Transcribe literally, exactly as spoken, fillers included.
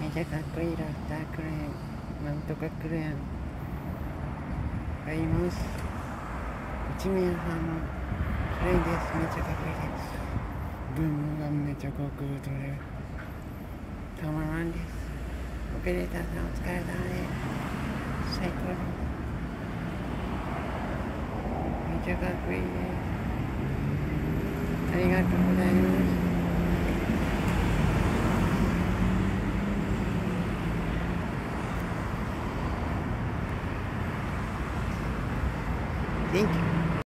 めちゃかっこいいラフタークレーン、なんとかクレーンがいます。一名さんのクレーンです。めっちゃかっこいいです。ブームがめっちゃ航空とでたまらんです。オペレーターさんお疲れ様です。最高です。めっちゃかっこいいです。ありがとうございます。Thank you.